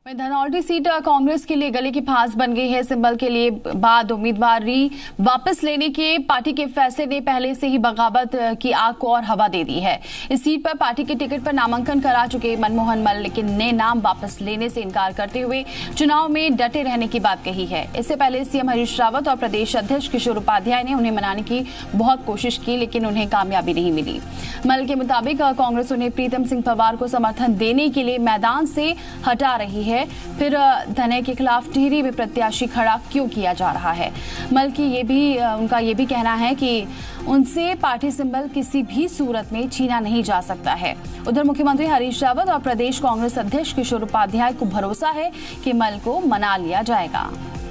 Dhanaulti seat Congress के लिए गले की फांस बन गई है। सिंबल के लिए बाद उम्मीदवारी वापस लेने के पार्टी के फैसले ने पहले से ही बगावत की आग को और हवा दे दी है। इस सीट पर पार्टी के टिकट पर नामांकन करा चुके मनमोहन मल लेकिन नए नाम वापस लेने से इनकार करते हुए चुनाव में डटे रहने की बात कही है। इससे पहले सीएम हरीश रावत और प्रदेश अध्यक्ष किशोर उपाध्याय ने उन्हें मनाने की बहुत कोशिश की लेकिन उन्हें कामयाबी नहीं मिली। मल के मुताबिक कांग्रेस उन्हें प्रीतम सिंह पंवार को समर्थन देने के लिए मैदान से हटा रही है, फिर धने के खिलाफ टिहरी में प्रत्याशी खड़ा क्यों किया जा रहा है। मल की उनका ये भी कहना है कि उनसे पार्टी सिंबल किसी भी सूरत में छीना नहीं जा सकता है। उधर मुख्यमंत्री हरीश रावत और प्रदेश कांग्रेस अध्यक्ष किशोर उपाध्याय को भरोसा है कि मल को मना लिया जाएगा।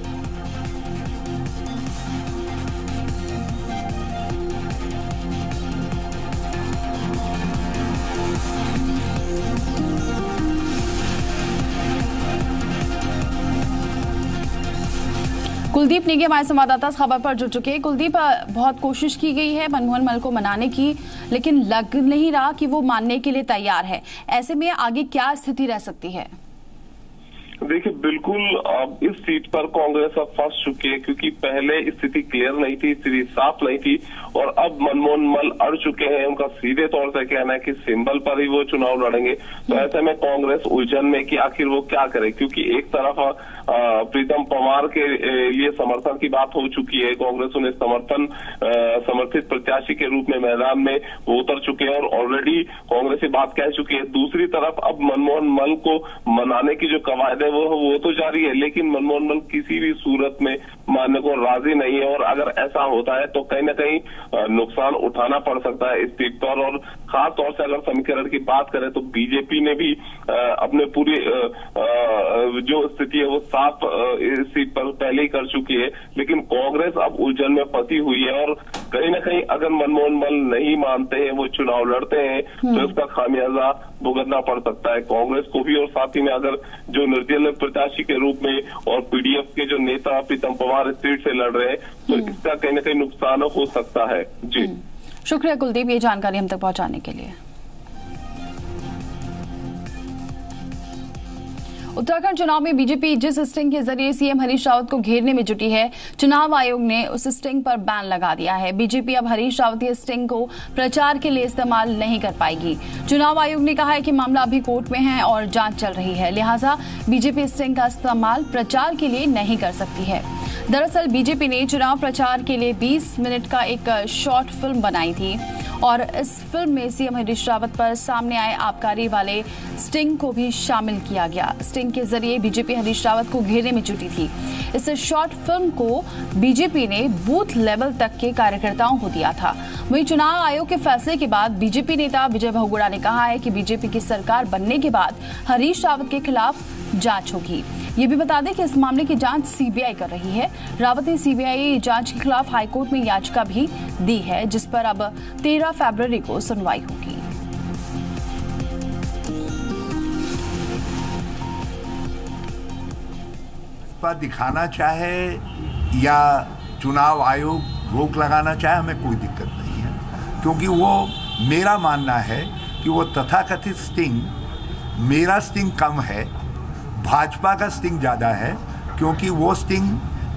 कुलदीप नेगी हमारे संवाददाता इस खबर पर जुड़ चुके हैं। कुलदीप, बहुत कोशिश की गई है मनमोहन मल को मनाने की लेकिन लग नहीं रहा कि वो मानने के लिए तैयार है। ऐसे में आगे क्या स्थिति रह सकती है? देखिए, बिल्कुल अब इस सीट पर कांग्रेस अब फंस चुकी है क्योंकि पहले स्थिति क्लियर नहीं थी, स्थिति साफ नहीं थी और अब मनमोहन मल अड़ चुके हैं। उनका सीधे तौर से कहना है कि सिंबल पर ही वो चुनाव लड़ेंगे। तो ऐसे में कांग्रेस उलझन में कि आखिर वो क्या करे, क्योंकि एक तरफ प्रीतम पंवार के लिए समर्थन की बात हो चुकी है। कांग्रेस उन्हें समर्थित प्रत्याशी के रूप में मैदान में वो उतर चुके हैं और ऑलरेडी कांग्रेस ये बात कह चुकी है। दूसरी तरफ अब मनमोहन मल को मनाने की जो कवायद है वो तो जारी है, लेकिन मनमोहन मल किसी भी सूरत में मानने को राजी नहीं है और अगर ऐसा होता है तो कहीं ना कहीं नुकसान उठाना पड़ सकता है इस सीट पर। और खास तौर से अगर समीकरण की बात करें तो बीजेपी ने भी अपने पूरी जो स्थिति है वो साफ इस सीट पर पहले ही कर चुकी है, लेकिन कांग्रेस अब उलझन में फंसी हुई है और कहीं ना कहीं अगर मनमोहन मल नहीं मानते हैं, वो चुनाव लड़ते हैं तो इसका खामियाजा भुगतना पड़ सकता है कांग्रेस को भी। और साथ ही में अगर जो निर्दलीय प्रत्याशी के रूप में और पीडीएफ के जो नेता प्रीतम पंवार इस सीट से लड़ रहे हैं तो इसका कहीं ना कहीं नुकसान हो सकता है। जी, शुक्रिया कुलदीप ये जानकारी हम तक पहुंचाने के लिए। उत्तराखंड चुनाव में बीजेपी जिस स्टिंग के जरिए सीएम हरीश रावत को घेरने में जुटी है, चुनाव आयोग ने उस स्टिंग पर बैन लगा दिया है। बीजेपी अब हरीश रावत के स्टिंग को प्रचार के लिए इस्तेमाल नहीं कर पाएगी। चुनाव आयोग ने कहा है कि मामला अभी कोर्ट में है और जांच चल रही है, लिहाजा बीजेपी स्टिंग का इस्तेमाल प्रचार के लिए नहीं कर सकती है। दरअसल बीजेपी ने चुनाव प्रचार के लिए 20 मिनट का एक शॉर्ट फिल्म बनाई थी और इस फिल्म में सीएम हरीश रावत पर सामने आए आबकारी वाले स्टिंग को भी शामिल किया गया। स्टिंग के जरिए बीजेपी हरीश रावत को घेरने में जुटी थी। इस शॉर्ट फिल्म को बीजेपी ने बूथ लेवल तक के कार्यकर्ताओं को दिया था। वहीं चुनाव आयोग के फैसले के बाद बीजेपी नेता विजय बहुगुणा ने कहा है कि बीजेपी की सरकार बनने के बाद हरीश रावत के खिलाफ जांच होगी। ये भी बता दें कि इस मामले की जांच सीबीआई कर रही है। रावत ने सीबीआई जांच के खिलाफ हाईकोर्ट में याचिका भी दी है, जिस पर अब 13 फरवरी को सुनवाई होगी। दिखाना चाहे या चुनाव आयोग रोक लगाना चाहे, हमें कोई दिक्कत नहीं है, क्योंकि वो मेरा मानना है कि वो तथाकथित स्टिंग, मेरा स्टिंग कम है, भाजपा का स्टिंग ज़्यादा है, क्योंकि वो स्टिंग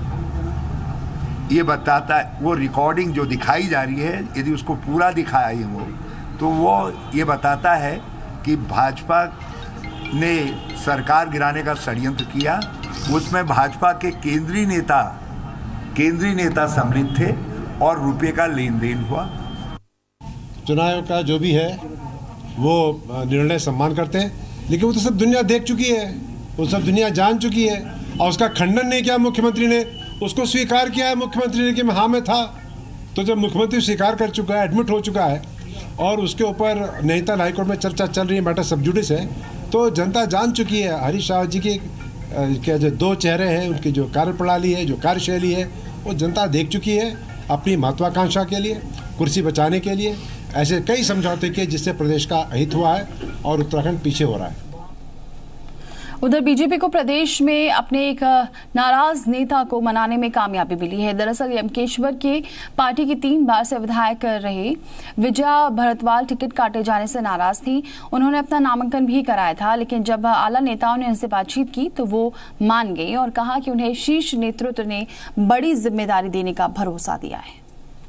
ये बताता है, वो रिकॉर्डिंग जो दिखाई जा रही है यदि उसको पूरा दिखाई हो तो वो ये बताता है कि भाजपा ने सरकार गिराने का षड्यंत्र किया। उसमें भाजपा के केंद्रीय नेता सम्मिलित थे और रुपये का लेन देन हुआ। चुनाव आयोग का जो भी है वो निर्णय सम्मान करते हैं, लेकिन वो तो सब दुनिया देख चुकी है, वो सब दुनिया जान चुकी है और उसका खंडन नहीं किया मुख्यमंत्री ने, उसको स्वीकार किया है मुख्यमंत्री ने कि हाँ मैं था। तो जब मुख्यमंत्री स्वीकार कर चुका है, एडमिट हो चुका है और उसके ऊपर नैनीताल हाईकोर्ट में चर्चा चल रही है, मैटर सब जुडिस है, तो जनता जान चुकी है हरीश रावत जी के जो दो चेहरे हैं, उनकी जो कार्यप्रणाली है, जो कार्यशैली है, वो जनता देख चुकी है। अपनी महत्वाकांक्षा के लिए, कुर्सी बचाने के लिए ऐसे कई समझौते किए जिससे प्रदेश का हित हुआ है और उत्तराखंड पीछे हो रहा है। उधर बीजेपी को प्रदेश में अपने एक नाराज नेता को मनाने में कामयाबी मिली है। दरअसल यमकेश्वर के पार्टी की 3 बार से विधायक रहे विजया भरतवाल टिकट काटे जाने से नाराज थी। उन्होंने अपना नामांकन भी कराया था, लेकिन जब आला नेताओं ने उनसे बातचीत की तो वो मान गई और कहा कि उन्हें शीर्ष नेतृत्व ने बड़ी जिम्मेदारी देने का भरोसा दिया है।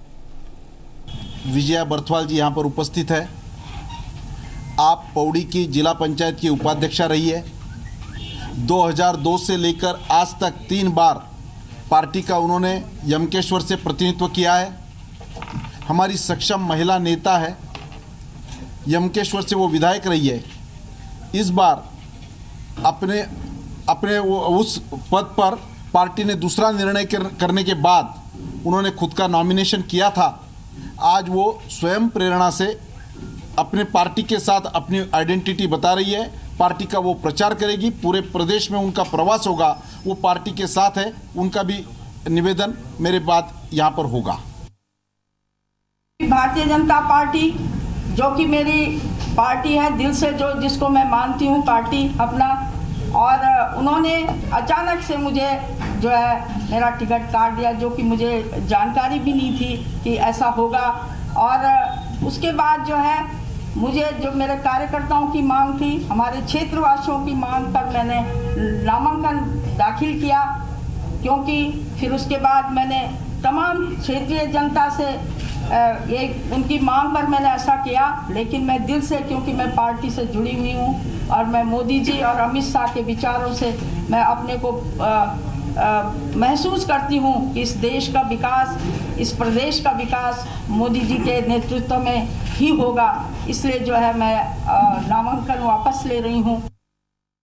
विजया भरतवाल जी यहाँ पर उपस्थित है। आप पौड़ी की जिला पंचायत की उपाध्यक्षा रही है। 2002 से लेकर आज तक 3 बार पार्टी का उन्होंने यमकेश्वर से प्रतिनिधित्व किया है। हमारी सक्षम महिला नेता है। यमकेश्वर से वो विधायक रही है। इस बार अपने उस पद पर पार्टी ने दूसरा निर्णय करने के बाद उन्होंने खुद का नॉमिनेशन किया था। आज वो स्वयं प्रेरणा से अपने पार्टी के साथ अपनी आइडेंटिटी बता रही है। पार्टी का वो प्रचार करेगी। पूरे प्रदेश में उनका प्रवास होगा। वो पार्टी के साथ है। उनका भी निवेदन मेरे बाद यहाँ पर होगा। भारतीय जनता पार्टी जो कि मेरी पार्टी है, दिल से जिसको मैं मानती हूँ पार्टी अपना, और उन्होंने अचानक से मुझे जो है मेरा टिकट काट दिया, जो कि मुझे जानकारी भी नहीं थी कि ऐसा होगा। और उसके बाद जो है मुझे जो मेरे कार्यकर्ताओं की मांग थी, हमारे क्षेत्रवासियों की मांग पर मैंने नामांकन दाखिल किया, क्योंकि फिर उसके बाद मैंने तमाम क्षेत्रीय जनता से ये उनकी मांग पर मैंने ऐसा किया। लेकिन मैं दिल से, क्योंकि मैं पार्टी से जुड़ी हुई हूँ और मैं मोदी जी और अमित शाह के विचारों से मैं अपने को महसूस करती हूँ कि इस देश का विकास, इस प्रदेश का विकास मोदी जी के नेतृत्व में ही होगा। इसलिए जो है मैं नामांकन वापस ले रही हूँ।